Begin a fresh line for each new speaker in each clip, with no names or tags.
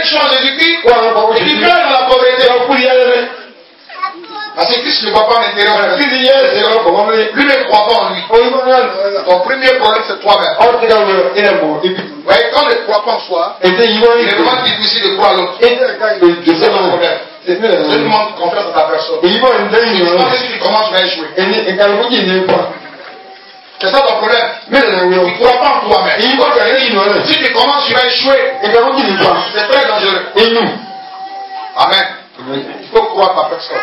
échoue en Jésus-Christ, et tu meurs dans la pauvreté. Parce que Christ ne voit pas l'intérieur. Lui ne croit pas en lui. Ton premier problème, c'est toi-même. Ouais, quand on ne croit pas en soi, il est vraiment difficile de croire à l'autre. C'est ton problème. Je demande confiance à ta personne. Si tu commences, tu vas échouer. C'est ça ton problème. Tu ne crois pas en toi-même. Si tu commences, tu vas échouer. C'est très dangereux. Amen. Il faut croire ta personne.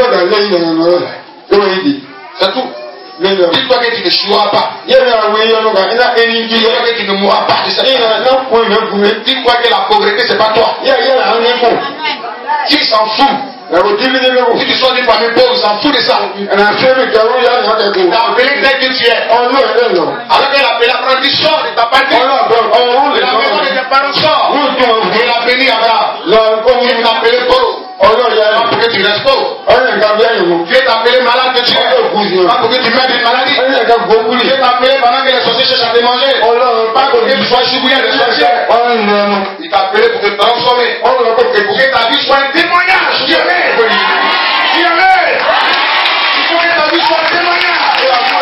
C'est tout. Dis-toi que tu n'échoueras pas. Dis-toi que tu ne mourras pas. Dis-toi que la pauvreté, c'est pas toi. Qui s'en fout? Si tu sois d'une famille pauvre, il s'en fout de ça. T'as appelé tel que tu es. Alors qu'elle a appelé la tradition de ta patrie. La maison de tes parents sort. Il a béni Abraham. Il t'a appelé pauvre. Pas pour que tu restes pauvre. Dieu t'a appelé malade que tu es. Pas pour que tu meurs d'une maladie. Dieu t'a appelé pendant que les sorciers cherchent à te manger. Pas pour que tu sois chibouillé de sorciers. Il t'a appelé pour te transformer. Pour que ta vie soit un témoignage. Dieu amen. Dieu amen. Il faut que ta vie soit un témoignage.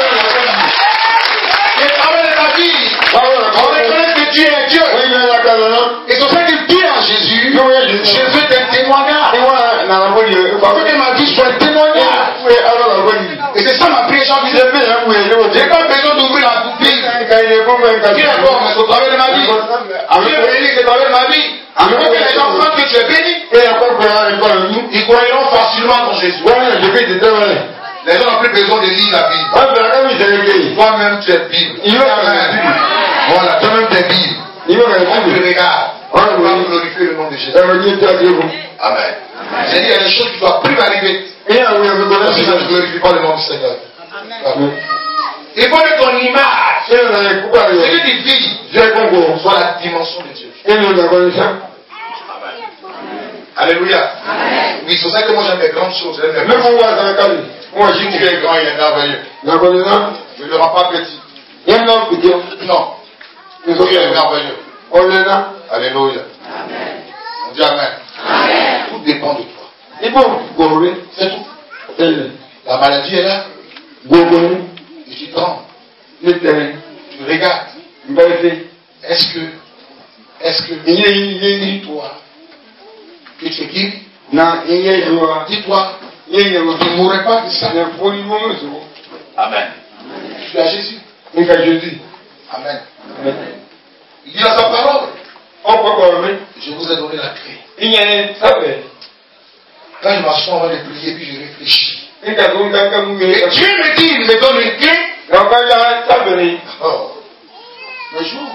Le travail de ta vie. On reconnaît que Dieu est Dieu. Et c'est pour ça qu'il dit en Jésus, je veux te témoigner. Il faut que ma vie soit un témoignage. Et c'est ça ma prière chaque jour. J'ai pas besoin d'ouvrir la boutique. Qui est bon, mais c'est au travers de ma vie. Dieu est béni, c'est au travers de ma vie. Je veux que les gens sentent que tu es béni. Ils croiront facilement en Jésus. Les gens n'ont plus besoin de lire la Bible. Toi-même, tu es Bible. Voilà, toi-même, tu es Bible. On te regarde. On va glorifier le nom de Jésus. Amen. J'ai dit, il y a des choses qui ne doivent plus m'arriver. Si je ne glorifie pas le nom du Seigneur. Amen. Il faut que ton image, ce que tu vis, soit la dimension de Dieu. Amen. Alléluia. Oui, c'est ça que moi j'aime les grandes choses. Moi, je dis qu'il est grand, il est merveilleux. Je ne le rends pas petit. Non. Il est merveilleux. Alléluia. On dit Amen. Tout dépend de toi. C'est tout. La maladie est là. Et tu trembles. Tu regardes. Est-ce que dis-toi que tu es guéri? Dis-toi, tu ne mourrais pas de ça. Amen. Je suis à Jésus. Amen. Il dit dans sa parole, je vous ai donné la clé. Quand je m'assois avant de prier, puis je réfléchis. Et Dieu me dit, il me donne une clé. Oh. Le jour,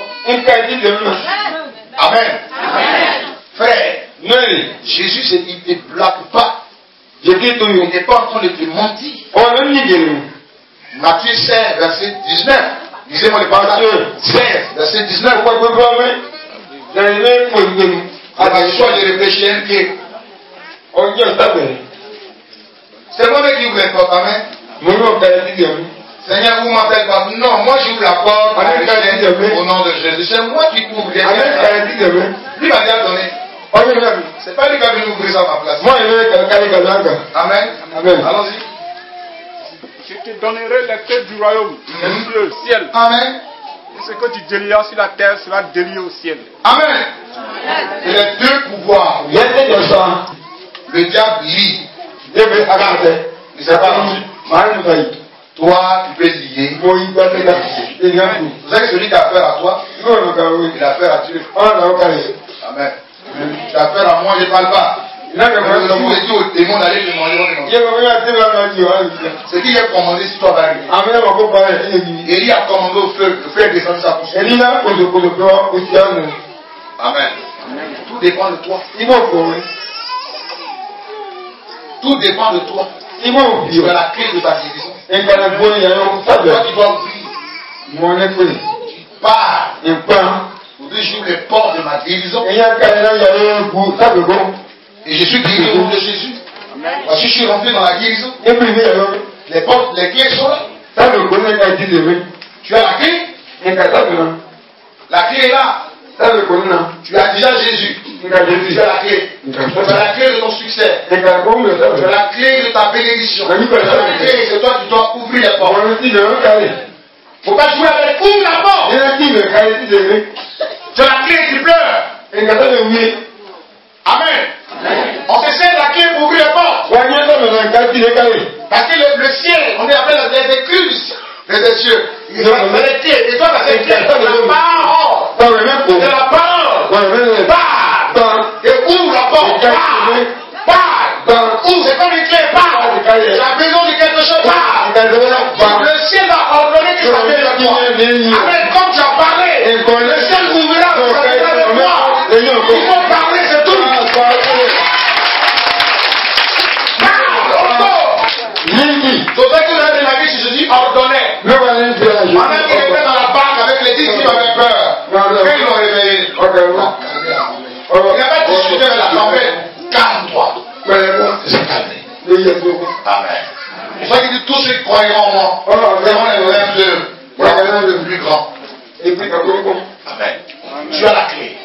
Amen. Frère, Jésus, il ne te blague pas. Il n'est pas en train de te mentir. Matthieu 16, verset 19. Lisez-moi les paroles. 16, verset 19. À la joie de réfléchir un pied. C'est moi-même qui ouvre les portes. Amen. Seigneur, vous m'appelez pas. Non, moi j'ouvre la porte au nom de Jésus. C'est moi qui ouvre les portes. Lui m'a déjà donné. C'est pas lui qui a venu ouvrir ça à ma place. Amen. Allons-y.
Je te donnerai les clés du royaume, les cieux, le ciel.
Amen.
Et ce que tu délieras sur la terre sera délié au ciel.
Amen. Et les deux pouvoirs. Le diable lit. Il ne sait pas. Toi, tu peux lier. Vous savez que celui qui a affaire à toi, il a affaire à Dieu. Amen. Tu as affaire à moi, je ne parle pas. Vous avez dit au démon d'aller te manger. C'est qui a commandé si toi vas arriver. Élie a commandé au feu. Le feu est descendu sa pousse. Amen. Tout dépend de toi. Tout dépend de toi. Tu as la clé de ta guérison. Toi, tu dois ouvrir. Tu pars. Aujourd'hui, j'ouvre les portes de ma guérison. Et je suis guéri au nom de Jésus. Parce que je suis rentré dans la guérison. Les portes, les clés sont là. Tu as la clé. La clé est là. Tu as déjà Jésus. Tu as la clé. Tu as la clé de ton succès. Tu as la clé de ta bénédiction. Tu as la clé et c'est toi qui dois ouvrir les portes. Il ne faut pas jouer avec. Ouvre la porte. Tu as la clé et tu pleures. Amen. On te sert la clé pour ouvrir les portes. Parce que le ciel, on appelle les écluses des cieux. Et toi, tu as cette clé. C'est la parole. C'est la parole. Parle. Et ouvre la porte. Parle. Ouvre. C'est comme une clé. Parle. Tu as besoin de quelque chose. Parle. Le ciel va ordonner que ça vienne de toi. Amen. Comme tu as parlé, le ciel ouvrira. Ça viendra de toi. Il faut parler, c'est tout. Donc, dès que vous avez de la vie, si je dis ordonné, pendant qu'il était dans la banque avec les disciples, il avait peur. Quand ils l'ont réveillé, il n'a pas discuté avec la tempête. Calme-toi. Il s'est calmé. Amen. C'est pour ça qu'il dit tous ceux qui croiront en moi verront les rêves de plus grand. Amen. Tu as la clé.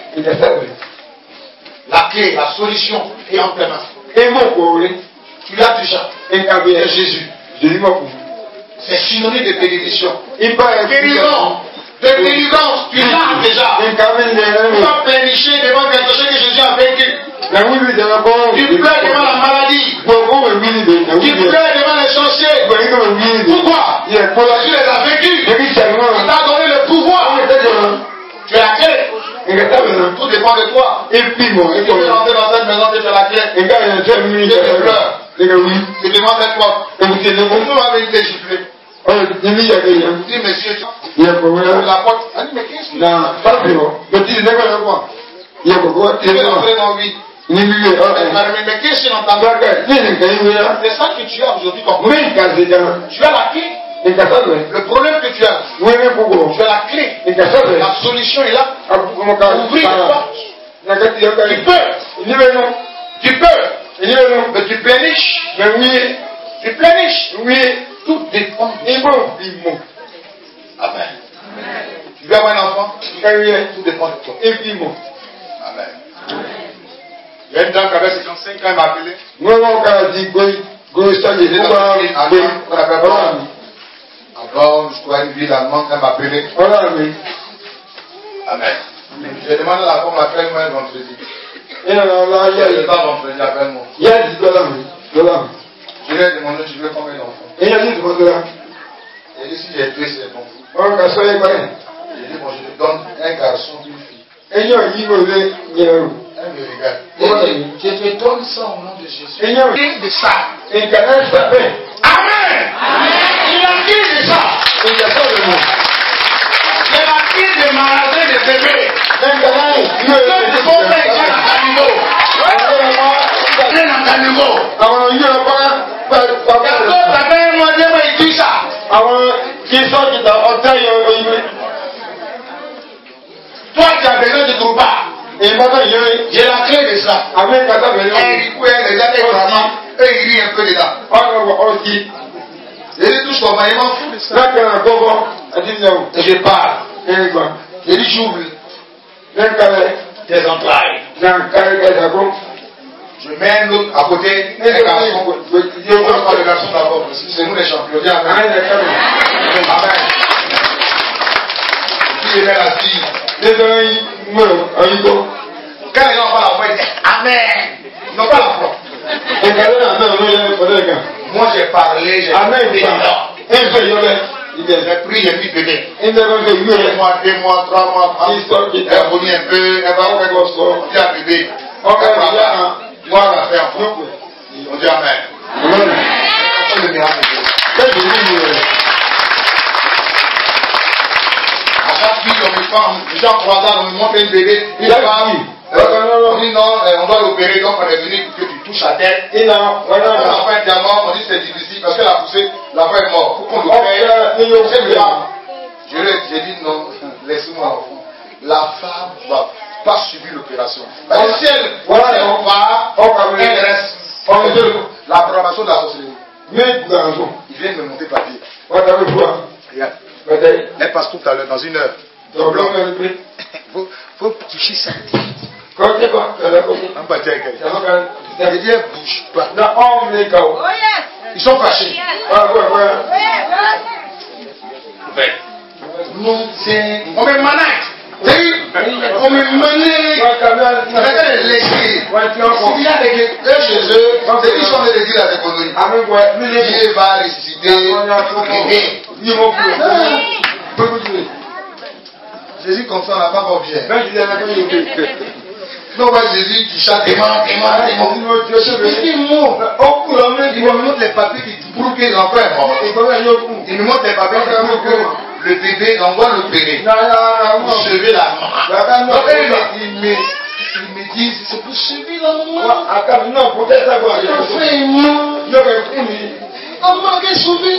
La clé, la solution est entre tes mains. Tu l'as déjà. C'est Jésus. C'est synonyme de bénédiction. Guérison. De délivrance. Tu l'as déjà. Tu vas pénicher devant quelque chose que Jésus a vécu. Tu pleures devant la maladie. Tu pleures devant les sorciers. Pourquoi? Jésus les a vécus. Il t'a donné le pouvoir. Tu as la clé. Tout dépend de toi. Si tu veux rentrer dans cette maison, tu as la clé. Tu te pleures. Tu demandes à toi. Pourquoi on avait été giflé? Dis monsieur, la porte. Elle dit mais qu'est-ce que tu veux rentrer dans vie? Mais qu'est-ce que tu entends? C'est ça que tu as aujourd'hui comme problème. Tu as la clé. Le problème que tu as, tu as la clé. La solution est là. Ouvrir les portes. Tu peux. Mais tu pléniches. Tu pléniches. Tout dépend de toi. Amen. Tu veux avoir un enfant? Tout dépend de toi. Amen. Il y a une dame qui avait 55 ans, elle m'a appelé. Avant, je crois, une ville allemande, elle m'a appelé. Amen. J'ai demandé à la femme, appelle-moi un vendredi. Le temps vendredi, appelle-moi. Je lui ai demandé, tu veux combien d'enfants? Elle dit, si j'ai deux, c'est bon. J'ai dit, bon, je te donne un garçon, une fille. Elle me regarde. Je te donne ça au nom de Jésus. Il a dit de ça. Amen. Il a dit de ça. Il a dit de maladie de bébé. Il faut faire un caniveau. Toi, tu as besoin de ton pas. J'ai la clé de ça. Il rit un peu dedans. Il dit touche ton main, il m'en fout de ça. Et je parle. Il dit j'ouvre tes entrailles. Je mets un autre à côté, un garçon. Je ne prends pas le garçon d'abord. C'est nous les champions. Amen. Puis il met la fille. Quand ils n'ont pas la foi, ils disent Amen. Ils n'ont pas la foi. Moi j'ai parlé, j'ai dit j'ai pris, j'ai dit bébé. 1 mois, 2 mois, 3 mois, elle vomit un peu, elle va faire quoi? On dit à bébé. Moi, on a fait un peu. On dit Amen. C'est le miracle de Dieu. À chaque fille, on me parle, les gens croisent, on me montre un bébé, une femme. On dit non, on doit l'opérer, donc on est venu pour que tu touches la tête. On a fait un diamant, on dit c'est difficile parce qu'elle a poussé, l'enfant est mort. Pour qu'on l'opère, c'est le pas. J'ai dit non, laisse-moi l'enfant. La femme ne va pas subir l'opération. Parce que si elle va, elle reste. La programmation de la sorcellerie. Il vient de me monter papier. Regarde. Elle passe tout à l'heure, dans 1 heure. Faut toucher ça.
Quand c'est quoi?
Ça veut dire bouge pas. Ils sont fâchés. Non, c'est. On me manette. On me manette. On va les laisser. S'il y a des gens chez eux, c'est qu'ils sont de dire la économie. Dieu va ressusciter. Jésus comme ça, on n'a pas objet. Donc, Jésus qui chante, il me montre les papiers qui prouvent que l'enfant est mort. Il me montre les papiers qui prouvent que le bébé, on doit l'opérer. Pour sauver la maman. Donc, il me dit, c'est pour sauver la maman. Non, peut-être ça va. Comment est sauvé?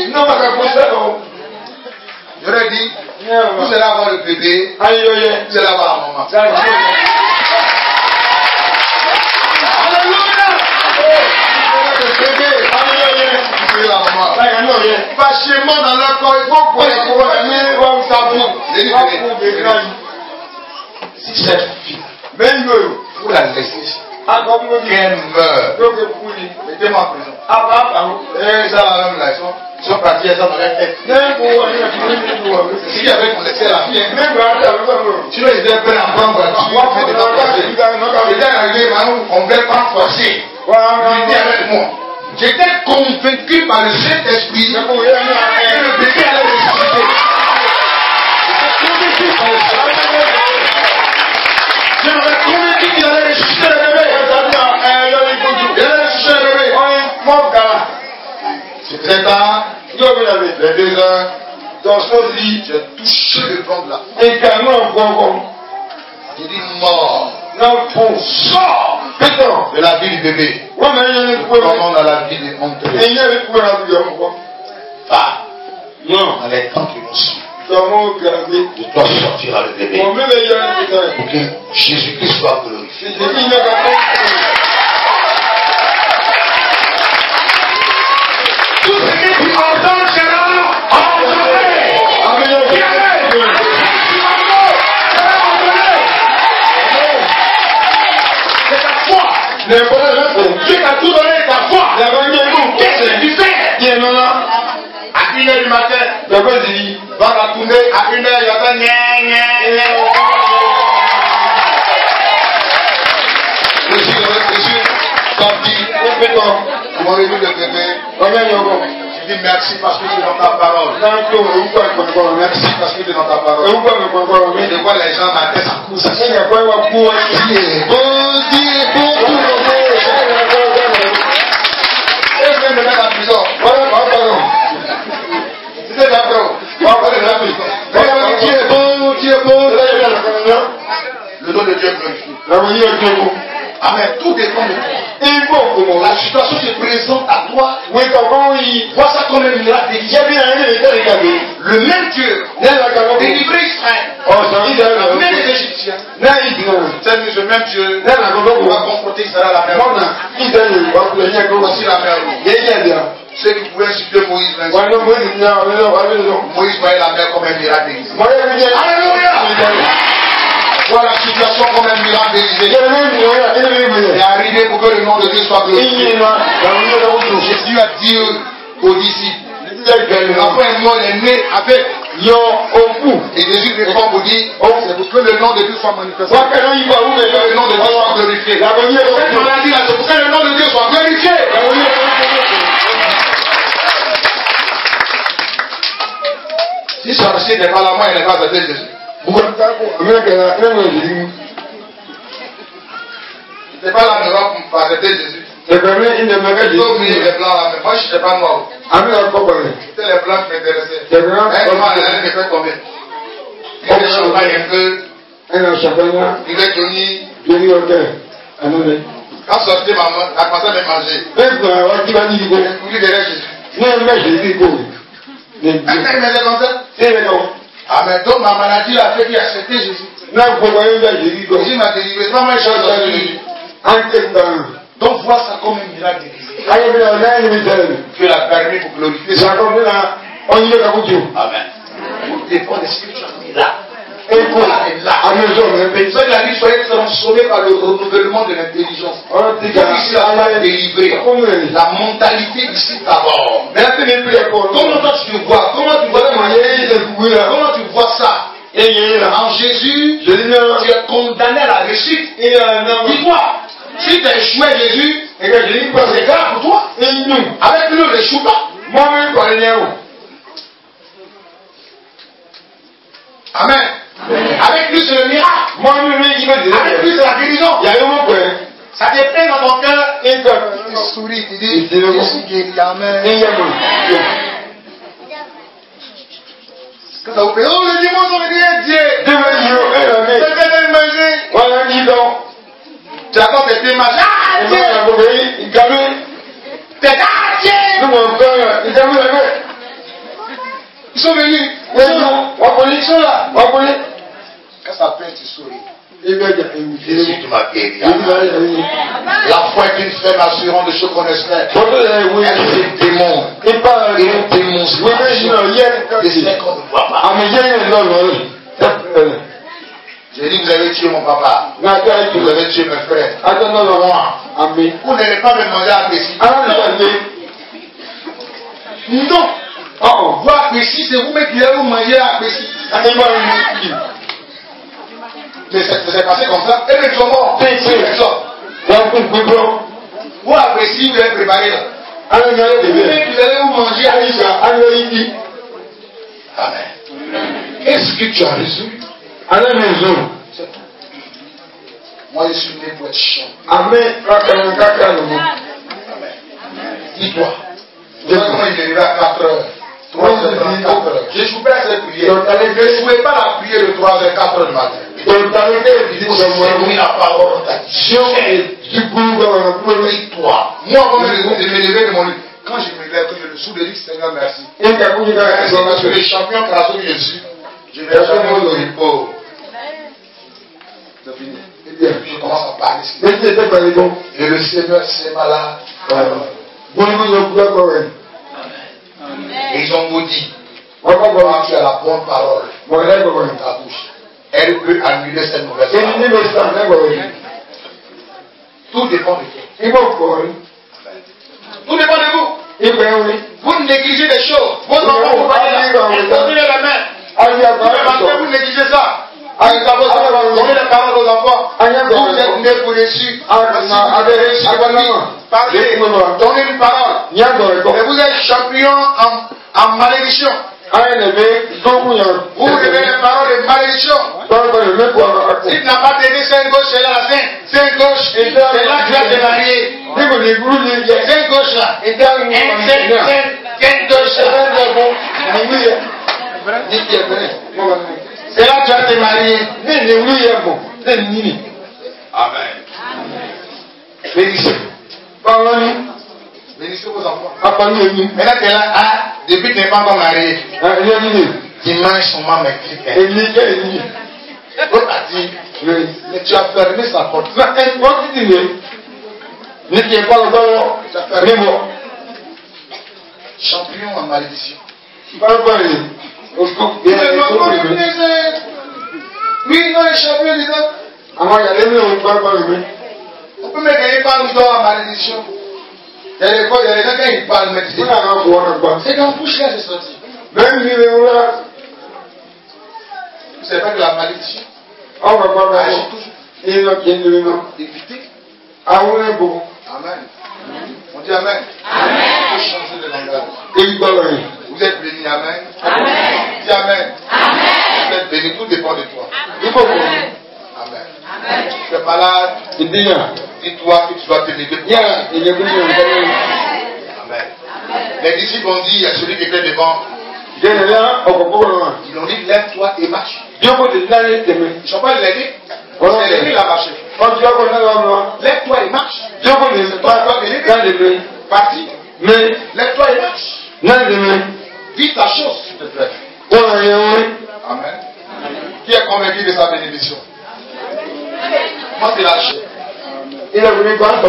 J'aurais dit, vous allez avoir le bébé, vous allez avoir la maman. Fâchement dans leur corps, il faut qu'on si cette fille, vous la laissez, qu'elle meurt, mettez-moi en prison. Et ça, même là, ils sont partis, ils sont dans leur tête. Si j'avais qu'on laissait la fille, sinon ils étaient prêts à prendre voiture, ils étaient arrivés, on ne va pas forcer. Ils étaient avec moi. J'étais convaincu par le Saint-Esprit que le bébé allait ressusciter. Je m'avais convaincu qu'il allait ressusciter le bébé. Il allait ressusciter le bébé. C'était tard, les 2 heures, dans son lit, j'ai touché le ventre là. J'ai dit mort. Sors de la vie du bébé. Comment dans la vie de mon bébé. Ah, non, dans les temps qui vont suivre, de toi sortira le bébé. Pour que Jésus-Christ soit glorifié. Tout ce que tu entends sera entendu. Dieu t'a tout donné ta foi. Qu'est-ce que tu fais? À 1h du matin, va la tourner. À 1h, il y a pas Monsieur, sorti. Comment avez-vous le bébé? Je dis merci parce que tu es dans ta parole. Merci parce que tu es dans ta parole. Et de quoi les gens m'attendent, ça coule. Ça c'est bon, Dieu est bon. Et je vais me mettre en prison. C'est la preuve. Dieu est bon, Dieu est bon. Le nom de Dieu est glorifié. Amen. Tout dépend de toi. La situation se présente à toi. Vois ça comme un miracle. Le même Dieu délivré Israël. Même les Égyptiens. C'est le même Dieu qui va confronter Israël à la mer. Voici la mer. Ceux qui pouvaient insulter Moïse. Moïse voyait la mer comme un miracle. Alléluia. Voilà la situation comme un miracle d'Élysée. Il est arrivé pour que le nom de Dieu soit glorifié. Jésus a dit aux disciples, l'enfant est mort, il est né avec et Jésus répond pour dire, c'est pour que le nom de Dieu soit manifesté. C'est pour que le nom de Dieu soit glorifié. C'est pour que le nom de Dieu soit glorifié. Si son ancien n'est pas là, moi il n'est pas accepté Jésus. C'est pas la maison pour accepter Jésus. Donc, les blancs là, mais moi je n'étais pas noir. C'était les blancs qui m'intéressaient. Comment elle me fait tomber? Il était champagne un peu. Il était Johnny. Quand sortait maman, elle commençait à me manger. Elle voulait derrière Jésus. Elle me disait comme ça. Ah mais donc ma maladie a fait qu'il a accepté Jésus. Jésus m'a délivré. C'est pas moi qui change de Jésus. Donc vois ça comme un miracle de Jésus. Dieu l'a permis pour glorifier ça. Amen. Tout dépend des spirituels miracles. Ça, il a dit, soyez transformés par le renouvellement de l'intelligence. Comme ici, la loi est délivrée. La mentalité ici d'abord. Comment toi tu vois? Comment tu vois ça? En Jésus, tu es condamné à la réussite. Dis-toi, si tu as échoué Jésus, c'est grave pour toi. Avec lui, ne l'échoue pas. Amen. Avec lui, c'est le miracle. Avec lui, c'est la guérison. Ça déteint dans ton cœur. Tu souris, tu dis, je suis guéri. Amen. Quand ça vous fait, oh, les démons ont rien dit. C'est bien de manger. Tu attends tes pieds marcher. Ah, Dieu. T'es ah, Dieu. Ils sont venus. Ils sont là. Quand ça peine, tu souris. Jésus, tu m'as guéri. La foi est une ferme assurance de ce qu'on espère. Elle est démon. Et démonstration de ce qu'on ne voit pas. J'ai dit, vous avez tué mon papa. Vous avez tué mes frères. Moi. Vous n'allez pas me manger à Pessi. Non. Vous à Pessi, c'est vous-même qui allez vous manger à Pessi. Mais c'est passé comme ça. Et les gens morts. Vous à Pessi, vous allez préparer là. Vous-même qui allez vous manger à Pessi. Amen. Est-ce que tu as résolu? Moi, je suis né pour être chiant. Amen. Dis-toi. Comment il est arrivé à 4 heures? 3h34. Je ne jouais pas à cette prière. Je ne jouais pas la prière de 3h, 4h du matin. Il faut servir la parole. Toi. Moi, quand je me levais de mon lit, quand je me lève, je le souviens, Seigneur, merci. Parce que les champions grâce que je suis, je vais jamais au repos. Je commence à parler. Et le Seigneur, c'est malade. Et ils ont maudit. Quand tu as la bonne parole dans ta bouche, elle peut annuler cette mauvaise parole. Tout dépend de toi. Tout dépend de vous. Vous négligez des choses. Vos enfants vous voyez là. Donnez la main. Vous négligez ça. Donnez la parole aux enfants. Vous êtes nés pour reçu. Avez reçu parlez. Donnez une parole. Et vous êtes champion en malédiction. Vous devez les paroles de malédiction. Si tu n'as pas donné Saint gauche, c'est là la Saint gauche. C'est là que tu vas te marier. Saint gauche là. Saint gauche c'est là que tu vas te marier. Amen. Bénissez. Bénissez vos enfants. Maintenant tu es là, depuis que tu n'es pas encore marié. Dimanche, son maman m'écrit. L'autre a dit, mais tu as fermé sa porte. Tu as fermé. Champion en malédiction. Oui, non, les champions disent. On peut me gagner par nous en malédiction. Il y a des fois, il y a des gens qui parlent, mais c'est dans la bouche là, c'est sorti. Vous savez pas que la malédiction agit toujours. Évitez. Amen. On dit Amen. Amen. On peut changer de langage. Vous êtes bénis, Amen. Amen. Dis Amen. Amen. Vous êtes bénis, tout dépend de toi. Amen. Amen. Tu es malade. Dis-toi que tu dois te lever. Amen. Les disciples ont dit à celui qui était devant. Ils ont dit lève-toi et marche. Ils ne sont pas l'aider. C'est lui qui a marché. Lève-toi et marche. C'est toi qui dois te parti. Mais lève-toi et marche. Dis ta chose, s'il te plaît. Amen. Qui est convaincu de sa bénédiction? Moi, c'est lâché. Il a voulu quoi?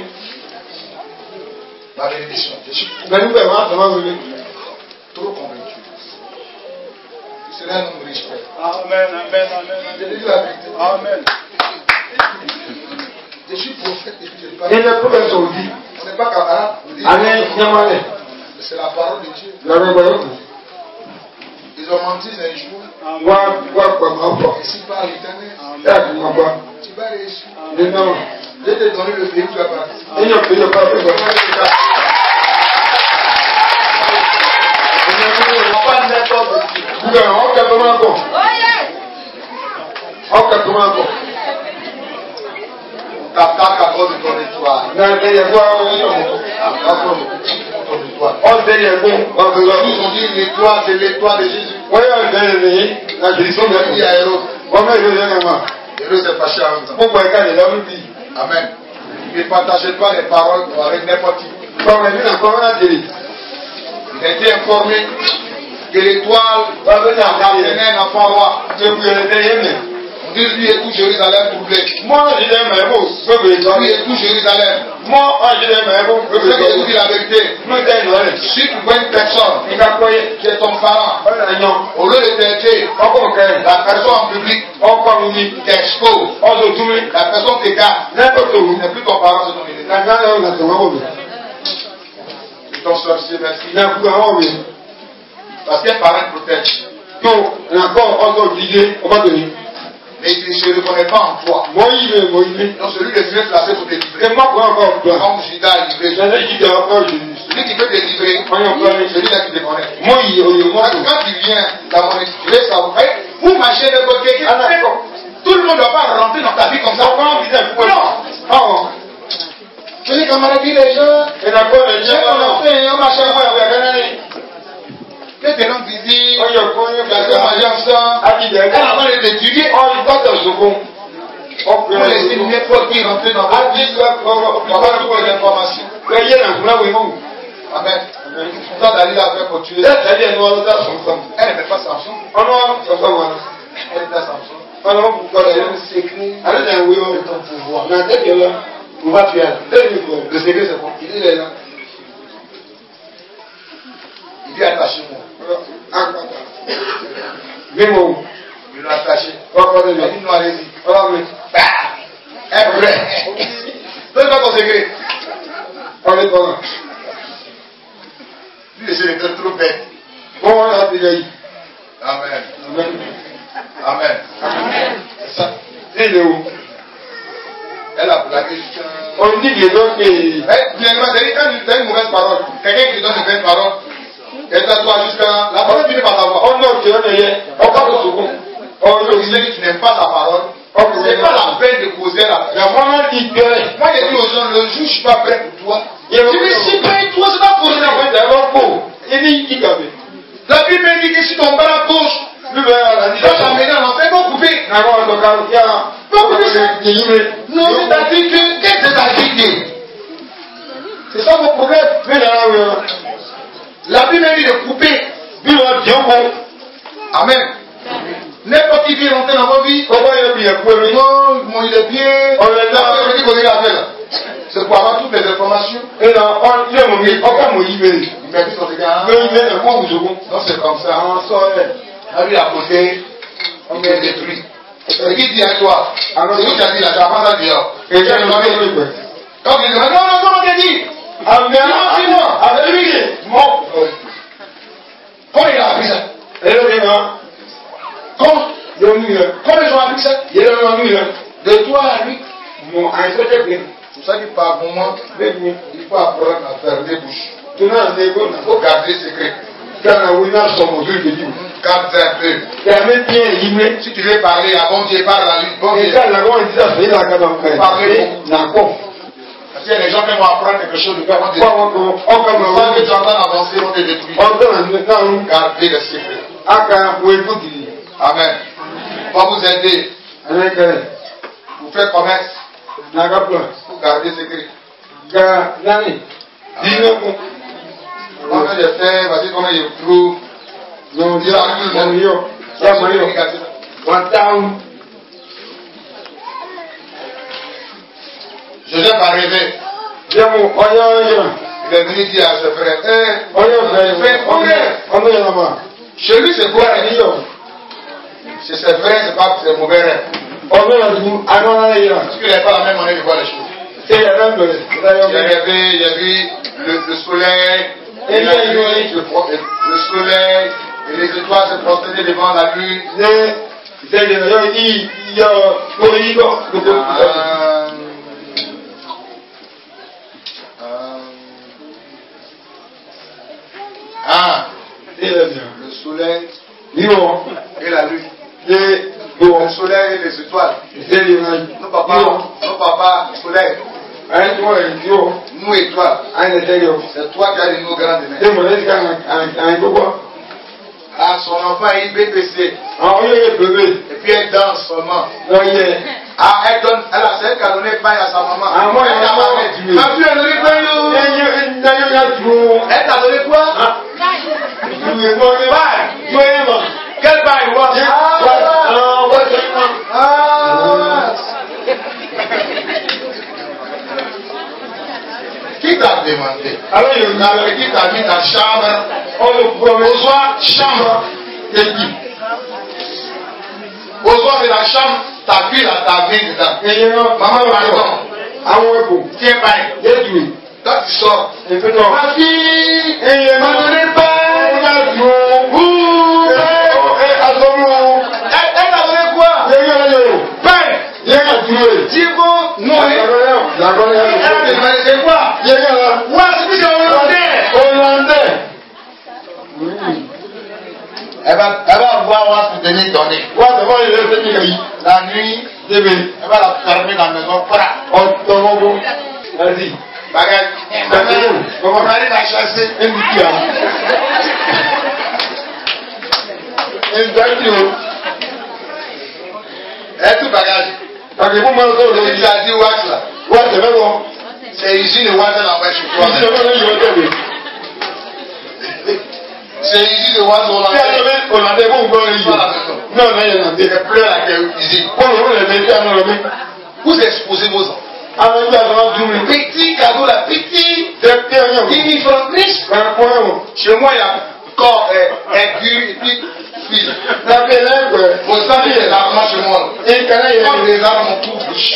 La bénédiction. Je suis trop convaincu. serai un homme riche.
Amen, amen, amen.
Je te dis la vérité.
Amen.
Je suis prophète et puis je parle.
Et le prophète Saoudi.
On n'est pas camarades. C'est la parole de Dieu. Ils ont menti, c'est un jour. Et si par l'éternel, tu vas réussir. Je vais te donner le pays où tu vas partir. T'attaques à cause de ton étoile. Ils ont dit l'étoile, c'est l'étoile de Jésus. Il y a Hérode. Hérode s'est fâché avec ça. Amen. Ne partagez pas les paroles avec n'importe qui. Il a été informé que l'étoile appartenait à un enfant roi. On dit lui et tout Jérusalem troublé. Lui et tout Jérusalem. C'est que je dis la vérité. Si tu vois une personne qui est ton parent, au lieu de t'aider, la personne en public t'expose, la personne t'égare, ce n'est plus ton parent, c'est ton ennemi. Ton sorcier, merci. Parce qu'un parent protège. Mais il ne se reconnaît pas en toi. Donc celui que Dieu a placé pour te livrer. Comme Judas a livré. Celui qui peut te livrer, celui-là qui te connaît. Quand tu viens dans mon esprit, ça vous fait. Vous marchez de votre côté. Tout le monde ne doit pas rentrer dans ta vie comme ça. Non. Je dis comment on dit les gens. On a fait un machin. Que tes langues visibles, tu as fait manger ensemble, elle a envie d'étudier, on laisse n'importe qui rentrer dans votre vie, on va trouver des informations. Amen. Quand Dalila a fait pour tuer, elle n'aimait pas Samson. Elle était Samson. Elle a un secret de ton pouvoir. On va tuer elle. Le secret c'est quoi? Il est là. Il dit attachez-moi. Il l'a attaché. Il dit non, allez-y. Elle brûle. Donne pas ton secret. Lui, c'est trop bête. Amen. Amen. Ça. Il est où? Elle a plaqué juste un... On dit que donc... Finalement, c'est une mauvaise parole. Quelqu'un qui donne une belle parole. Et ça toi jusqu'à la parole finit par ta voix. Oh non, tu n'es pas le second. Oh non, tu n'aimes pas ta parole. C'est pas la peine de causer la paix. Moi, je dis aux gens, le jour où je ne suis pas prêt pour toi. Tu me suis prêt, toi, c'est pas pour rien. La Bible dit que si ton bras bouge, tu vas t'amener en enfer, vont couper. Non, c'est-à-dire que, qu'est-ce que c'est? C'est ça mon problème. La Bible dit de couper. Amen. N'importe qui vient rentrer dans vos vies. Non, mon il est bien. C'est pour avoir toutes les informations. Il m'a dit son gars. Non, c'est comme ça. À lui à côté, on est détruit. Et qui dit à toi? C'est lui qui a dit là, tu n'as pas ça dehors. Et tu as donc il dit, non, il dit. Dis-moi. Comment il a appris ça? Comment ils ont appris ça? De toi à lui. C'est ça qu'il parle pour moi. Il faut apprendre à fermer les bouches. Il faut garder secret. Garde un peu. Si tu veux parler à bon Dieu, parle à lui. Bon Dieu. Parlez beaucoup. Parce qu'il y a des gens qui vont apprendre quelque chose de faire. Quand tu es en train d'avancer, on te détruit. Gardez le secret. Amen. On va vous aider. Vous faites commerce. Vous gardez le secret. Comment je fais, vas-y, comment je trouve. Joseph a rêvé. Il est venu dire à ses frères, chez lui c'est quoi? C'est vrai, c'est mauvais rêve. Parce qu'il n'avait pas la même manière de voir les choses. Il y avait le soleil, et la nuit, le soleil, et les étoiles se prosternaient devant la lune. Le soleil et la lune. Le soleil et les étoiles. Nos papas, soleil. Nous étoiles. C'est toi qui as les mots grands de mer. Ah, son enfant est BPC. Et puis elle danse seulement. Ah, elle donne, c'est elle qui a donné pain à sa maman. Ma fille a donné pain. Elle t'a donné quoi? Quel pain? Qui t'a demandé? Alors il y a qui t'a mis ta chambre. Au soir, chambre. Au soir, c'est la chambre. Ta vie là, ta vie dedans. Maman, pardon. Tiens, pain. Toi, tu sors. Ma fille, m'a donné pain. Elle t'a donné quoi? Pain. Tivo, non. C'est quoi? Ouais, c'est hollandais. Elle va voir, on va te donner donner. La nuit, elle va la fermer dans la maison. Voilà. Vas-y. Bagage. On va aller la chasser. Et tout bagage. Tu as dit wax là. C'est ici le wax là, chez toi. C'est ici le wax hollandais. Non, il pleure à la cuisine. Vous exposez vos enfants. Petit cadeau, la petite. 10 000 francs riche. Chez moi, il y a corps, aiguille et puis fil. Vous savez les armes chez moi. Comme les armes ont tout riche.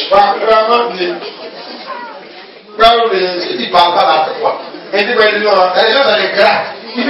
Il ne parle pas n'importe quoi. Les gens dans les gras.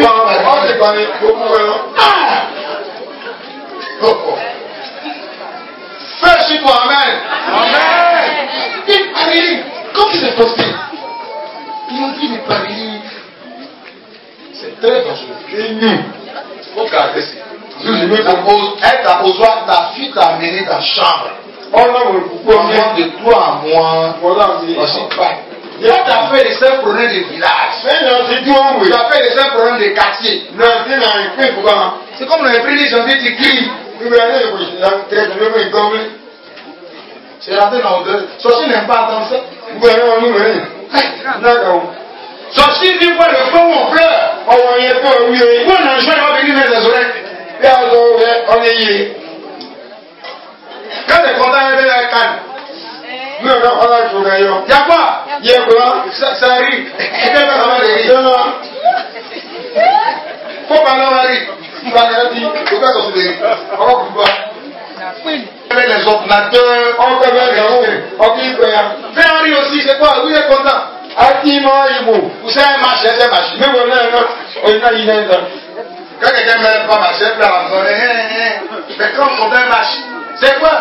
Fais sur toi, amen. Amen. Il parle. Comment c'est possible? Ils ont dit les paris. C'est très dangereux. Il faut garder ça. Elle t'a posé, ta fille t'a amené dans la chambre. De toi à moi. Aussi pas. Tu as fait les seuls problèmes des villages. Tu as fait les seuls problèmes des quartiers. C'est comme dans les prix des janvier, tu cries. C'est rentré dans le deux. Sorcier n'aime pas entendre ça. Sorcier dit voir le feu où on pleure. Où on a un joint, il va venir mettre les oreilles. Quand tu es content, il y a un canne. Il y a quoi? Ça arrive. Faut parler à rire. Les ordinateurs. Fais un rire aussi, c'est quoi? Vous êtes content? Vous savez marcher, c'est marcher. Quand quelqu'un ne veut pas marcher, il peut abandonner. Mais quand on marche, c'est quoi?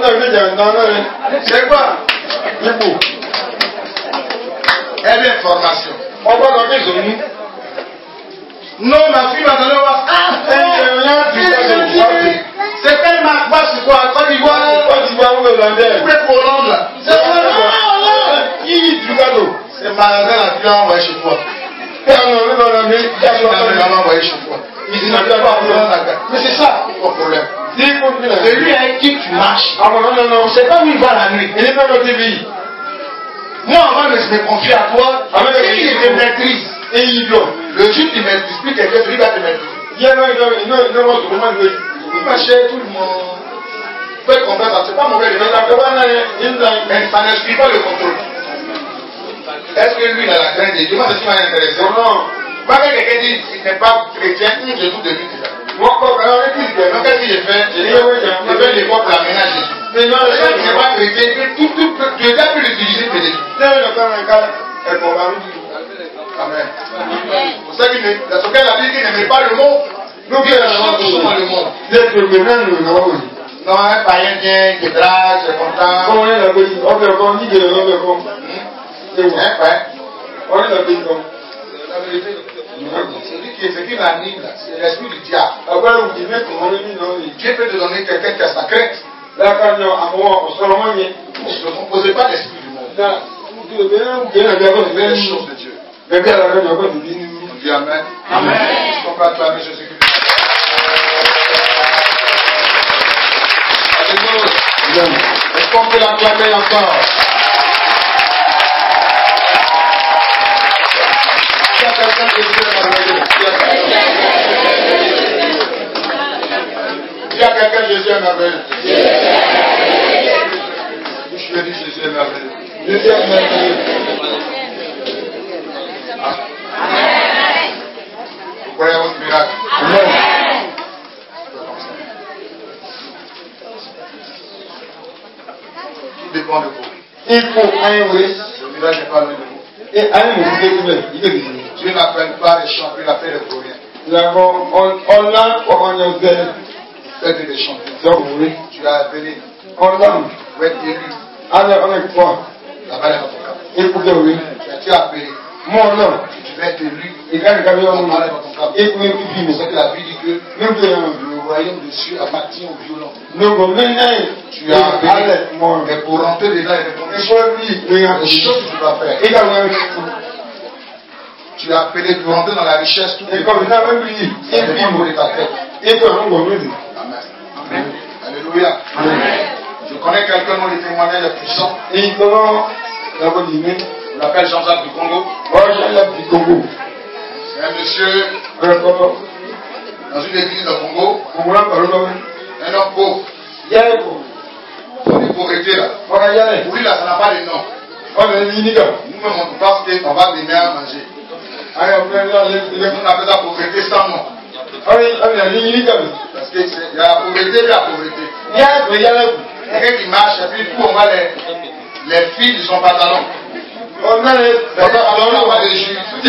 C'est quoi? Elle est formation. Non, ma fille m'a donné c'est quelle marque? C'est quoi? Côte d'Ivoire? Pour Hollande là. C'est quoi? C'est magasin là, tu l'as envoyé chez toi. Mais c'est ça ton problème. Celui avec qui tu marches, c'est pas où il va la nuit. Moi, avant de me confier à toi, il te maîtrise. Le jour tu maîtrises plus quelqu'un, celui va te maîtriser. Vous marchez tout le monde. Vous pouvez comprendre, c'est pas mauvais de mettre mais ça n'explique pas le contrôle. Est-ce que lui, il a la crainte de Dieu? Moi, c'est ce qui m'a intéressé. Non. Pas que quelqu'un dit qu'il n'est pas chrétien, il est tout de lui déjà. Donc qu'est-ce qu'il fait? Je vais l'école pour l'aménage Jésus. Mais non, les gens qui ne sont pas chrétiens, Dieu a pu l'utiliser pour Jésus. Amen. C'est ça qu'il ne n'aimait pas le monde. Nous qui sommes dans le monde. Non, un païen vient, qui drague, c'est content. Ce qui m'anime là, c'est l'esprit du diable. Dieu peut te donner quelqu'un qui a sa crainte. Ne composez pas l'esprit du monde. Les choses de Dieu. On dit Amen. Amen. Est-ce qu'on peut acclamer Jésus-Christ? Est-ce qu'on peut l'acclamer encore? Il y a quelqu'un qui Jésus est merveilleux. Il y a quelqu'un qui Jésus est merveilleux. Je lui ai dit Jésus est merveilleux. Jésus est merveilleux. Vous croyez à votre miracle? Amen. Tout dépend de vous. Il faut un oui. Le miracle n'est pas loin de vous. Et un Dieu n'appelle pas les champions, il appelle les vauriens. Faites des champions. Tu as appelé. Vous êtes élu. Là-bas dans ton cas. Tu as appelé. Tu vas être élu. C'est que la vie dit que le royaume des cieux appartient aux violents. Tu as appelé. Mais pour rentrer dedans, il y a des choses que tu dois faire. Tu as appelé pour rentrer dans la richesse. Tout dépend de ta tête. Amen. Amen. Alléluia. Amen. Je connais quelqu'un dont les témoignages est puissant. On l'appelle Jean-Jacques du Congo. C'est un monsieur dans une église de Congo. Un homme pauvre. Une pauvreté là. Pour lui là, ça n'a pas de nom. Nous-mêmes on pense qu'on va donner à manger. On appelle ça pauvreté sans nom. Parce qu'il y a la pauvreté et la pauvreté. Quelqu'un qui marche et puis tout, on voit les fils de son pantalon. On va les jus. Il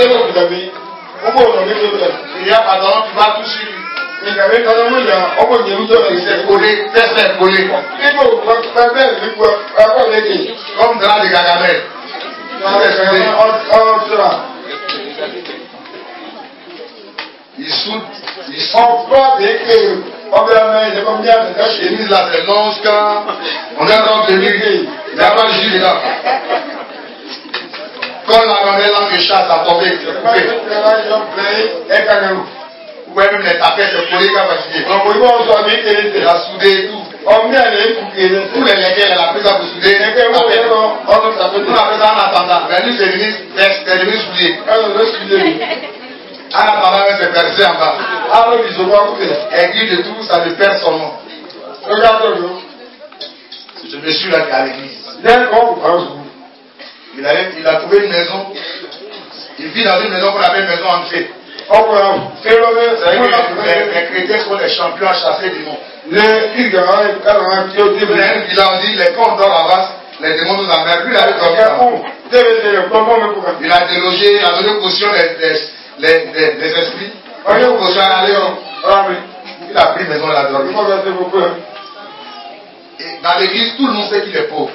y a pantalon, tu vas tout sur lui. C'est collé, c'est collé. Comme drap de Gagamel. Il soude, il s'envoie des clés. Chemise là, c'est longe quand on a dans de lui, il n'y a pas de jus dedans. Quand la langue de chasse a tombé, c'est coupé. Ou même les tapettes, c'est collé quand fatigué. Il a soudé et tout. Tous les lesquels, elle a pris ça pour souder. On appelle ça en attendant. Mais lui, c'est devenu soulier. En attendant, c'est percé en bas. Aiguille de tout, ça lui perd son nom. Ce monsieur-là qui est à l'église. Il a trouvé une maison. Il vit dans une maison qu'on appelle maison entrée. Les chrétiens sont les champions à chasser des démons. Il a dit, les quand on dort en bas, les démons nous emmerdent. Lui, il a délogé, il a donné caution les esprits. Il a pris maison et l'a dormi. Et dans l'église, tout le monde sait qu'il est pauvre.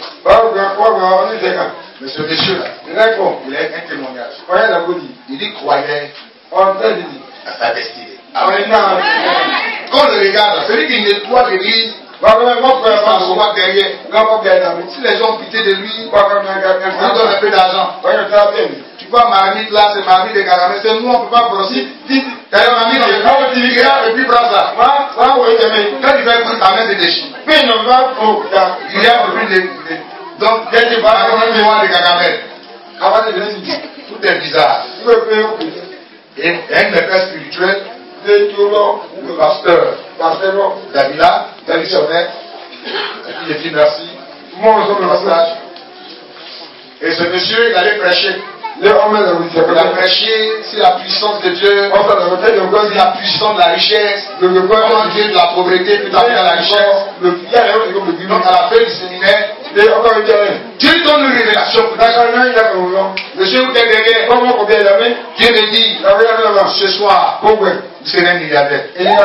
Mais ce monsieur-là, il a un témoignage. Il dit croyait à sa destinée. Quand on le regarde, celui qui nettoie l'église, il s'assoit derrière. Si les gens ont pitié de lui, il donne un peu d'argent. Tu vois, marmite là, c'est marmite de Gagamel. C'est nous, on ne peut pas brosser. D'ailleurs, marmite, et puis prends ça. Quand tu fais prendre ta main, c'est déchiré. Il y a un peu plus de. Donc, dès que tu vas dans le mémoire de Gagamel, tout est bizarre. Et un des pères spirituels, le pasteur Davila, le missionnaire, il dit merci. Et ce monsieur, il allait prêcher. Il a prêché sur la puissance de Dieu, sur la puissance de la richesse, comment Dieu de la pauvreté peut amener à la richesse. Donc à la fin du séminaire, Dieu donne une révélation. Monsieur, vous êtes derrière. Dieu me dit, ce soir, vous serez un milliardaire.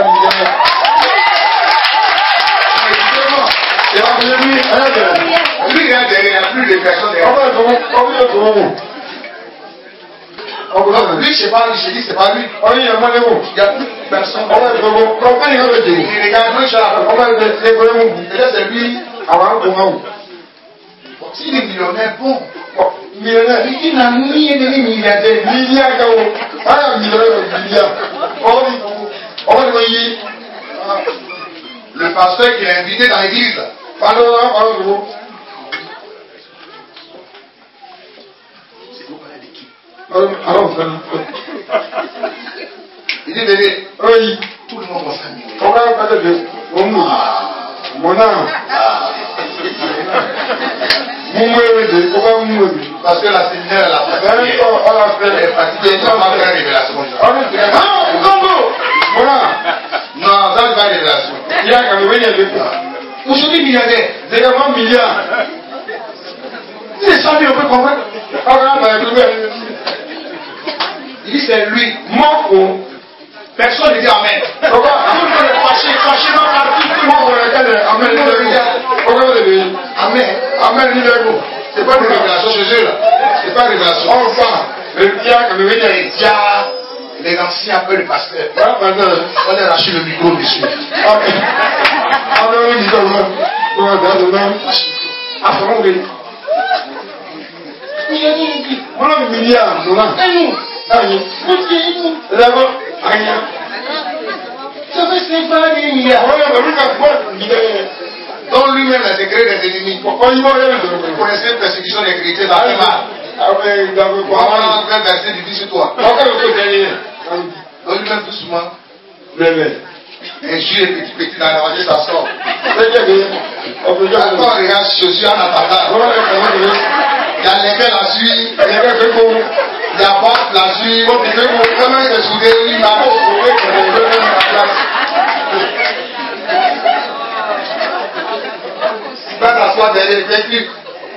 Lui, il y a plus de personnes derrière. Lui, je sais pas, je dis, c'est pas lui. Il y a plus de personnes. Il regarde, peut-être c'est lui. S'il est millionnaire, bon. Millionnaire, il n'a ni devenu milliardaire. Le pasteur qui l'a invité dans l'église. Il dit, venez. Oui. Tout le monde va s'amuser. Parce que la séminaire, elle a fatigué, elle va faire révélation. Non, ça n'est pas révélation. Aujourd'hui, milliardaire. Milliard. Si les 100 000, on peut comprendre. Il dit c'est lui. Personne ne dit Amen. Tout le monde est fâché dans partout. Tout le monde regarde Amen. Amen. Amen. C'est pas une révélation chez eux là. C'est pas une révélation. Enfin, les anciens appellent le pasteur. On a arraché le micro, monsieur. Donc lui-même les secrets des ennemis. Vous connaissez la persécution des chrétiens dans le mal. Comment un verset du 10 sur toi. Donc lui-même doucement. Un jus est petit dans la voiture, ça sort. Quand on regarde Josué en attendant, il y a lesquels la suite, il y a Bob la suite, comment il se souvient, il m'a il va t'asseoir derrière les trucs.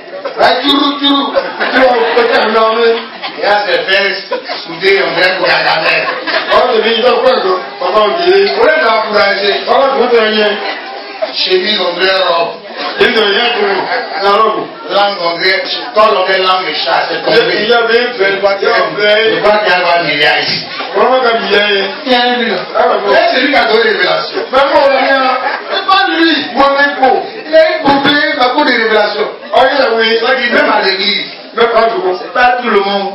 Il y a ses fesses soudées, on dirait pour la gamelle. Chemise, on dirait robe. Langue, on dirait, quand on dit langue et chat, c'est tombé. Je crois qu'il y a un milliard ici. Il y a 1 million. C'est lui qui a donné révélation. C'est pas lui, mon époux. Il a épousé ma cour de révélation. C'est vrai qu'il même à l'église. C'est pas tout le monde.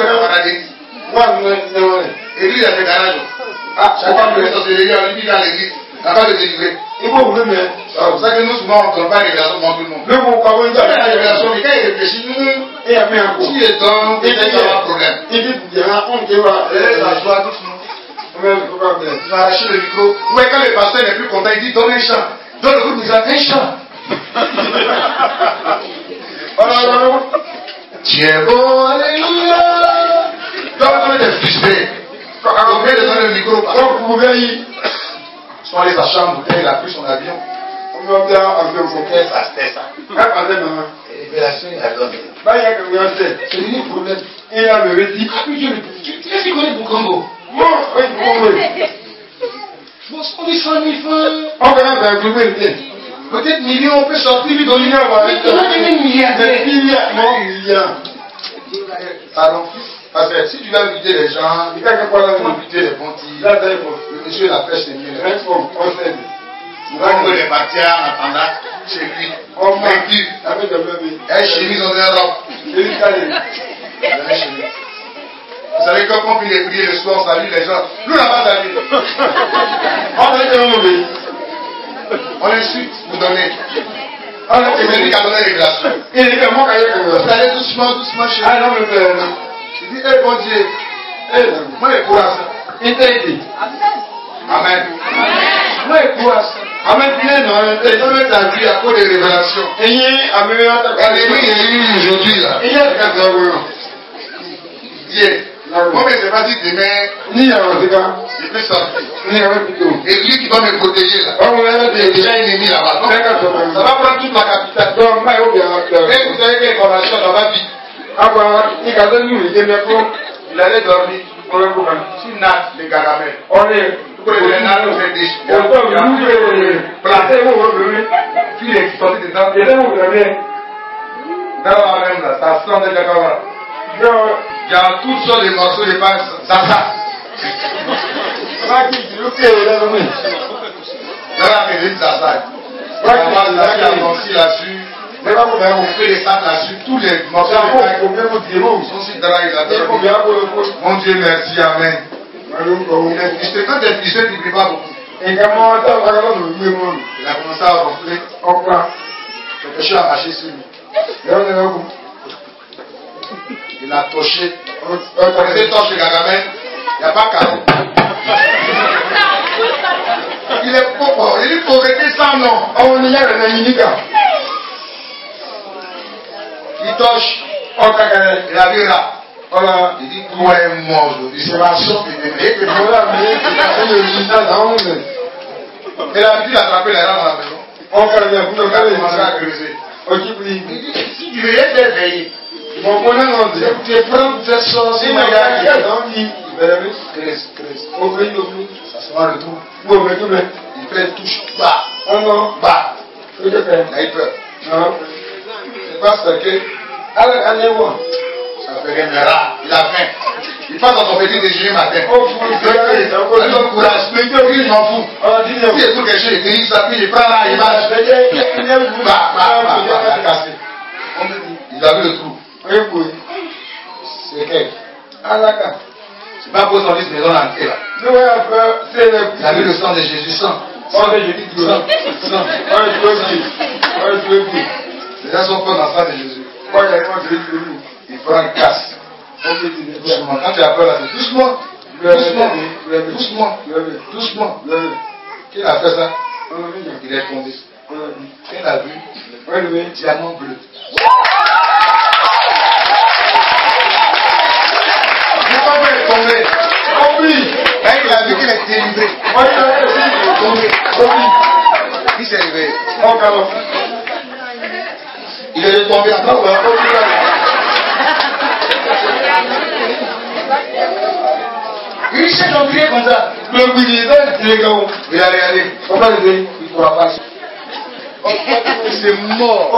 Et lui, il a fait garage. Chaque fois que les sorcelleries, on lui dit dans l'église, on va le délivrer. C'est pour ça que nous, souvent, on ne donne pas de révélation pour tout le monde. Mais quand il réfléchit, s'il est dans, il y a un problème. Il s'assoit doucement. Il va arracher le micro. Ouais, quand le pasteur n'est plus content, il dit donne un chant. Donne le groupe, il dit un chant. Tu es beau, alléluia. Donc, on est frustré. On vient de donner le micro. Soit allé sa chambre, il a pris son avion. On va bien enlever son cœur, ça c'était ça. Révélation, il a donné. C'est l'unique problème. Il a levé dit, tu sais qu'il connaît pour Congo. Bon, oui, pour Congo. Bon, on dit 100 000 francs. On va faire un groupe. Peut-être million, on peut sortir, lui donner un milliard. Il va donner milliard. Non, milliard. Pardon. Parce que si tu vas inviter les gens, il faut inviter les bons tirs. Le monsieur la pêche, c'est mieux. On va jouer les matières en attendant chez lui. Vaincu. Elle chemise dans un robe. Vous savez, quand on finit les prières le soir, on salue les gens. Nous, on n'a pas salué. On insulte, vous donnez. C'est lui qui a donné les révélations. Vous allez doucement chez lui. Il dit, bon Dieu, moi je crois ça. Il t'a dit. Amen. Moi je crois ça. Amen. Et dans ta vie à cause des révélations. Elle est aujourd'hui là. pitié. Moi, je ne sais pas si demain, il peut sortir. Et lui qui va me protéger là, il est déjà ennemi là-bas. Ça va prendre toute la capitale. Et vous savez que l'information, ça va vite. Il allait dormir. Sur natte de Gargamel. Les nattes ont fait des puis il est sorti dedans. Dans la même là, ça sent de Gargamel. Il y a toutes sortes de morceaux de pain. Ça. Dans la maison, ça. On va lâcher là-dessus. On fait des sacs là-dessus. Tous les morceaux de pain sont sur drague là-dedans. Mon Dieu, merci, amen. Quand tu es triste, tu ne pries pas beaucoup. Il a commencé à ronfler. Quelque chose a marché sur lui. Il a touché. Quand il touche le Gargamel, il n'y a pas cadeau. Il est pauvre. Il est pauvreté sans nom. Il touche. Il a vu là. Il dit toi est mort aujourd'hui. C'est ma soeur qui est venue. Il a dû attraper la rame à la maison. Il a commencé à creuser. Il dit si tu veux être éveillé, tu prends pour faire sortir ma gare. Ça sera le trou. Il fait touche. Bah. Il a eu peur. C'est pas ce que. Ça fait rien, mais là, il a faim. Il passe dans son petit déjeuner matin. Il donne courage. Il m'en fout. S'il est pour quelque chose, il dit ça, puis il prend là, il marche. Il a cassé. Il a vu le trou. C'est quel? C'est pas pour son liste maison entière. Il a vu le sang de Jésus. Sang. Les gens sont pas dans le sang de Jésus. Il prend une casse. Doucement. Quand tu as peur là, doucement. Qui a fait ça? Il est tombé. Qui l'a vu? Diamant bleu. Pourquoi il est tombé? Il a vu qu'il est délivré. Il s'est réveillé. Il est tombé à terre. Il cherche un pied comme ça. Il a regardé. Il ne pourra pas. C'est mort.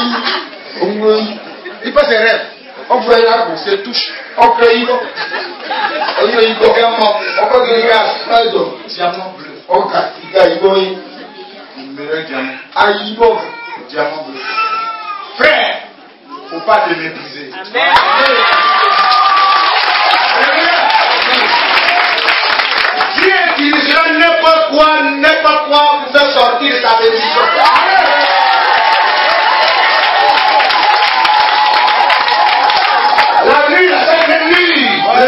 Il passe ses rêves. C'est touche. Diamant bleu. Meilleur diamant bleu. Frère, il ne faut pas te mépriser. Amen. Dieu utilisera n'importe quoi pour faire sortir de ta bénédiction. La nuit, la sainte nuit.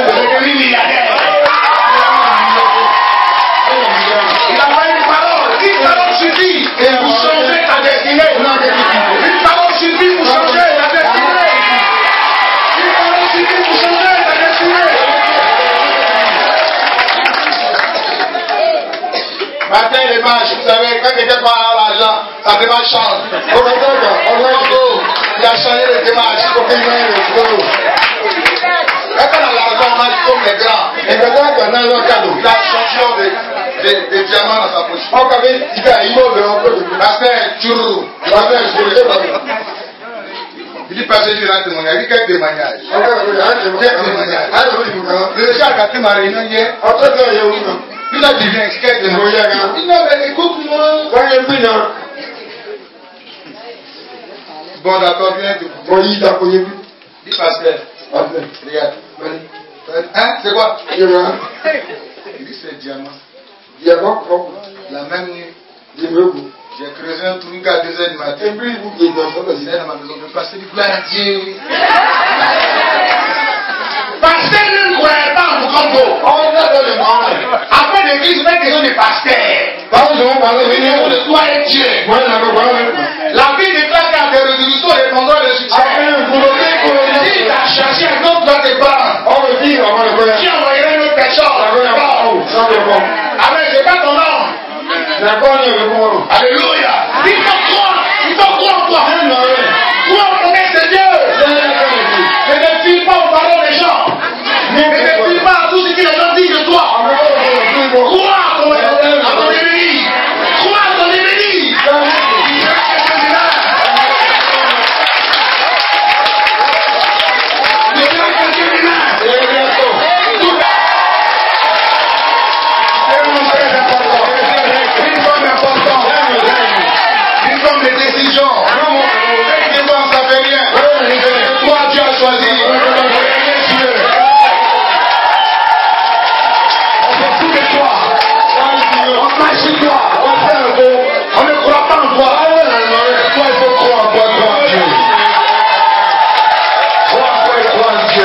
Il a pas une parole. Une parole suffit pour changer ta destinée. Une parole suffit pour changer ta destinée. Une parole suffit pour changer ta destinée. Matin, les matchs, vous savez, quand quelqu'un part à l'argent, sa démarche change. Il a changé de démarche. Quand on a l'argent, on marche comme les grands. Il a changé de diamants dans sa poche. Il dit parce que je rends témoignage. Il dit quelques témoignages. Le chef a fait ma réunion hier. Il a dit viens, quelques témoignages. Il dit non, mais écoute-moi. Bon, d'accord, viens. Dis pasteur. Regarde. Hein? C'est quoi? Il dit c'est diamant. La même nuit. J'ai creusé un trou à 2h du matin. C'est dans ma maison. Le pasteur dit gloire à Dieu. Pasteur ne croyait pas en Congo. Après l'église, c'est une question de pasteur. De toi et Dieu. La Bible déclare qu'à des résolutions répondant le succès. Il t'a cherché un autre doit te prendre. Amen, c'est pas ton nom. Alléluia. Il faut croire en toi. Crois en ton Seigneur. Et ne file pas aux paroles des gens. Et ne file pas à tout ce que les gens disent de toi. Crois à ton ennemi. Crois à ton ennemi. On ne croit pas en toi. Toi, il faut croire en toi, Dieu. Crois en Dieu.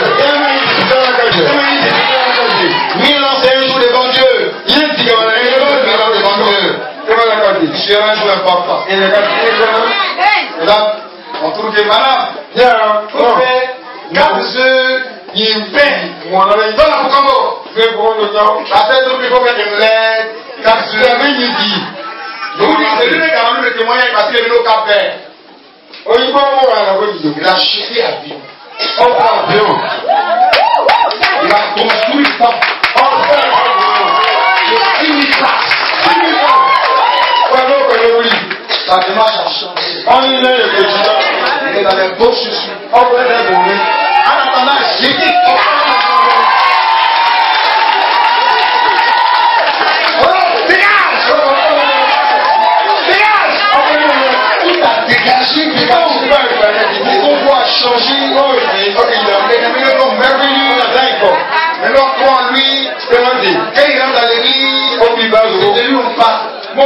1000 ans, c'est un jour devant Dieu. 1000 ans devant Dieu. C'est un jour important. Et là, on trouve que madame, on fait 4 œufs, il paie. Dans la Poukambo, la tête, il faut faire une lettre, 4 œufs, c'est lui qui a rendu le témoignage parce qu'il est venu au Cap Vert. Il a acheté avion. Il a construit ça. La démarche a changé. Il est dans les beaux chaussures. En attendant, j'ai dit changer. Il est merveilleux. Mais l'on croit en lui. Quand il rentre dans l'église, c'est de lui on parle.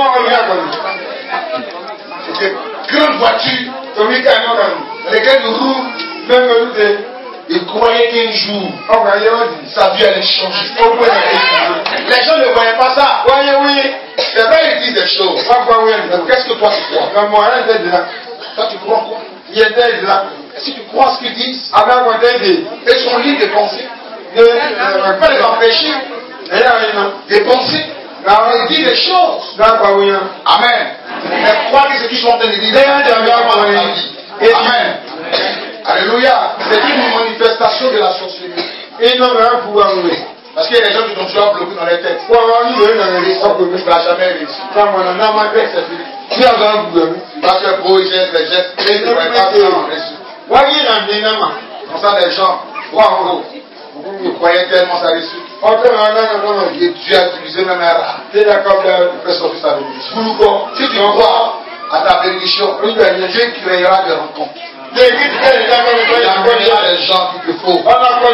C'est des grandes voitures dans lesquelles nous roulons. Il croyait qu'un jour, sa vie allait changer. Les gens ne voyaient pas ça. C'est vrai, ils disent des choses. Qu'est-ce que toi tu crois? Toi tu crois quoi? Si tu crois ce qu'ils disent, et son livre de pensée, ne pas les empêcher de penser, il dit des choses. Amen. Mais crois que ce qu'ils sont en train de dire, amen. Alléluia. C'est une manifestation de la sorcellerie. Parce qu'il y a des gens qui sont toujours bloqués dans les têtes. Tu ne vas jamais réussir. Tu vas faire beau, les gestes, et tu ne vas pas réussir. Comme ça, les gens, ils croyaient tellement ça réussit. Et Dieu a utilisé même un rat pour faire sortir sa bénédiction. Si tu crois à ta bénédiction, Dieu créera des rencontres. Il y a des gens qu'il te faut.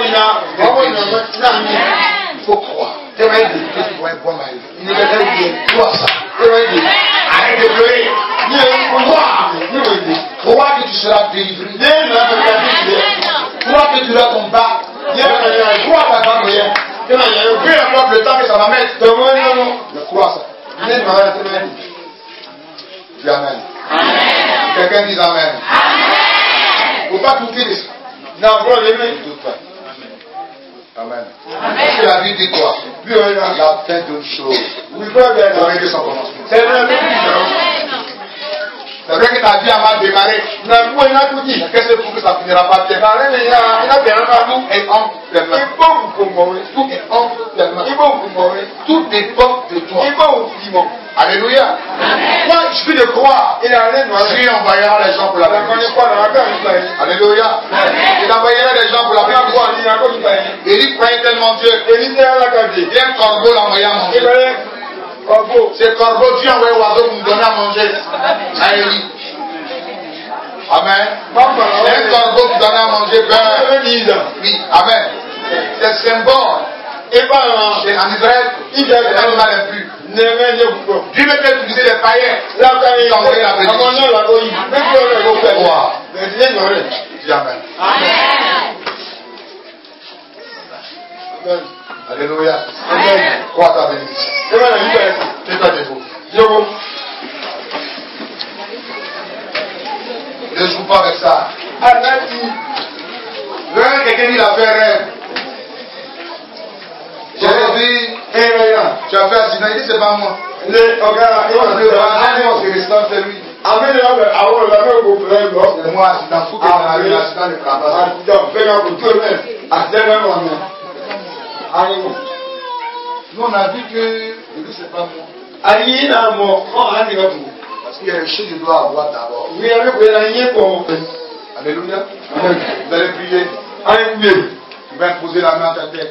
Il faut croire. Tu vas aider. Tu vas être bon mari. Crois ça. Arrête de pleurer. Crois que tu seras délivré. Crois que tu auras ton bac. Crois ta femme. Peu importe le temps que ça va mettre. Je crois ça. Dis amen. Quelqu'un dit amen. Il ne faut pas douter de ça. Non, ne doute pas. Amen. Parce que la vie dit quoi? Il y a plein d'autres choses. Avec son commencement. C'est vrai que ta vie a mal démarré. Qu'est-ce que pour que ça finira pas bien? Et tout dépend de toi. Alléluia. Moi, je suis de croire. Dieu envoyera les gens pour la bénédiction. Alléluia. Il envoyera les gens pour la bénédiction. Élie croyait tellement Dieu. Et un corbeau l'a envoyé à manger. C'est corbeau, Dieu a envoyé oiseau pour nous donner à manger. À Élie. Amen. C'est un corbeau qui donnait à manger beurre. Oui, amen. C'est symbole. Et en Israël, c'est l'animal impur. Dieu me fait utiliser les païens. Il a envoyé la bénédiction. Dis amen. Alléluia. Crois ta bénédiction. Fais-toi debout. Ne joue pas avec ça. Quelqu'un dit la fait rêve. J'ai dit, fait accident, il dit c'est pas moi.
Il est
On se restaure, c'est lui.
Avec la même problème,
C'est moi, accident, faut que je m'arrive l'accident de Krabas. Nous, on a vu que il dit c'est pas moi. Parce qu'il y a des choses que je dois avoir d'abord. Alléluia. Vous allez prier. Tu vas poser la main à ta tête.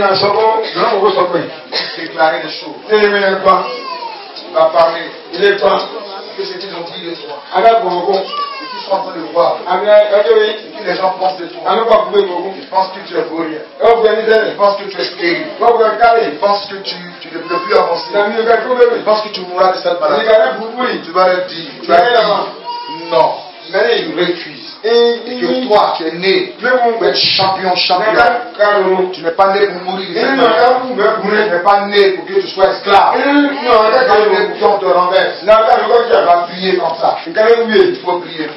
Déclarer des choses. Tu vas parler. Que ce qu'ils ont dit de toi. Ce qu'ils sont en train de voir. Ce que les gens pensent de toi. Ils pensent que tu es vaurien. Ils pensent que tu es stérile. Ils pensent que tu ne peux plus avancer. Ils pensent que tu mourras de cette maladie. Tu vas leur dire. Tu vas dire non. Tu refuses. Et que toi, tu es né pour être champion. Tu n'es pas né pour mourir de cette maladie. Tu n'es pas né pour que tu sois esclave. Tu n'es pas né pour qu'on te renverse. Tu vas prier comme ça. Il faut prier.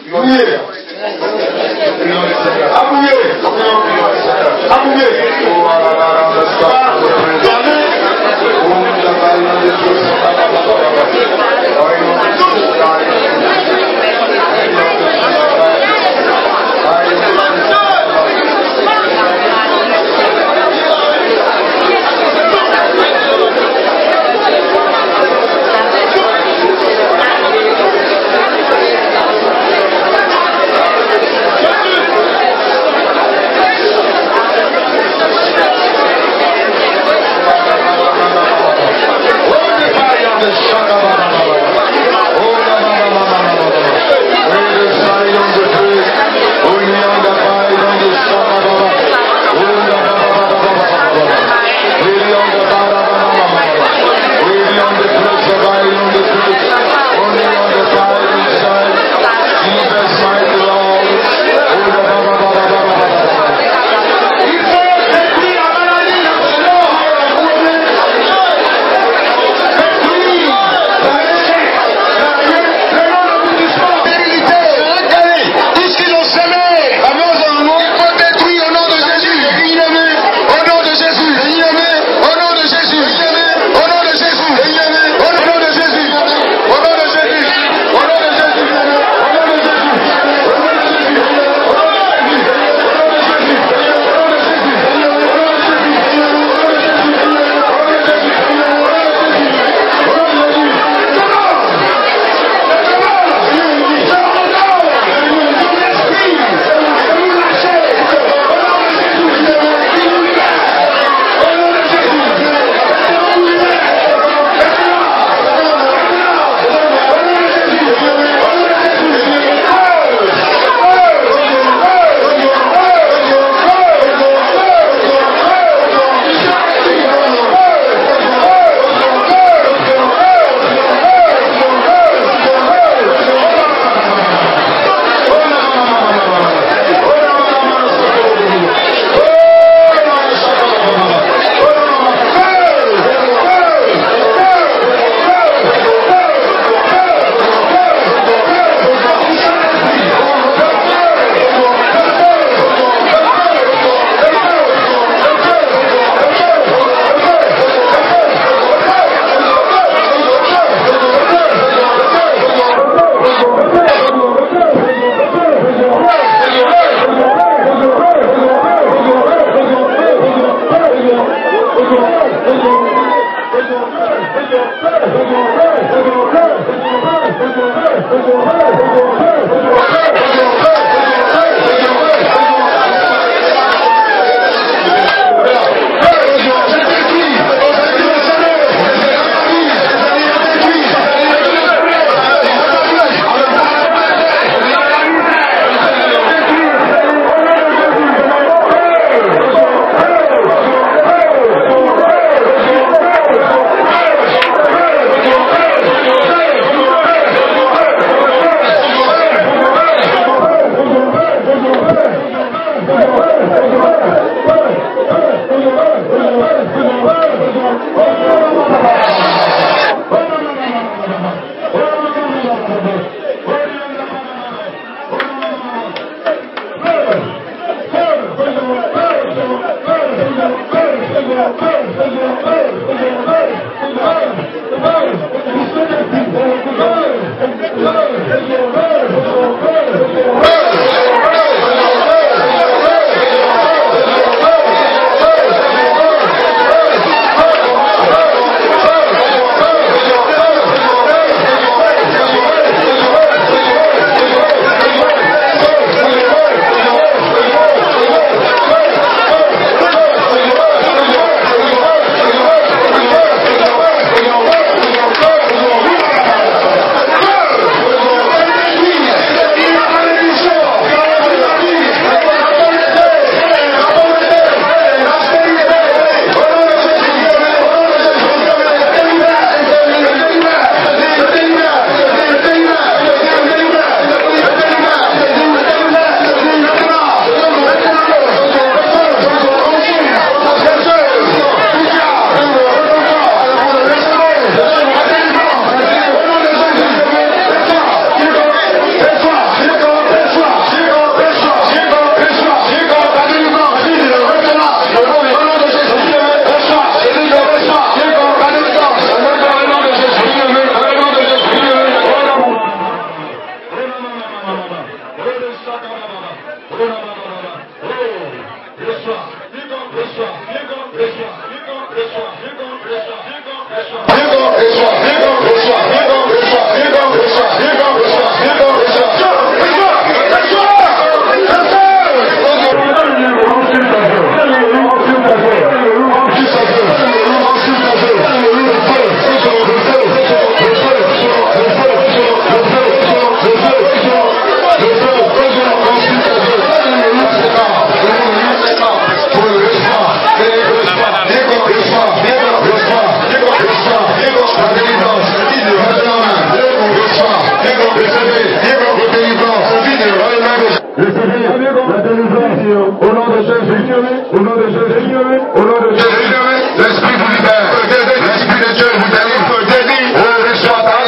Au nom de Jésus. Au nom de Jésus. L'Esprit vous libère. L'Esprit de Dieu vous délivre. Oh, reçois ta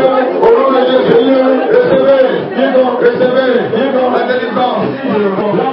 Recevez la délivrance.